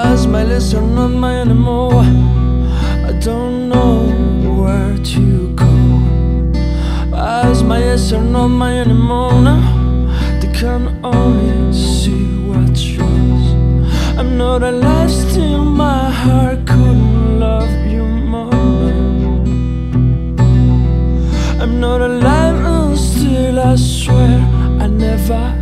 smile is you're not mine anymore. I don't know where to go. My eyes are not mine anymore now. They can only see what's yours. I'm not alive still, my heart couldn't love you more. I'm not alive and still I swear I never